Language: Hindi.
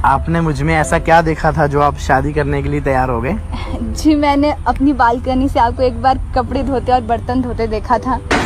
आपने मुझ में ऐसा क्या देखा था जो आप शादी करने के लिए तैयार हो गए? जी मैंने अपनी बालकनी से आपको एक बार कपड़े धोते और बर्तन धोते देखा था।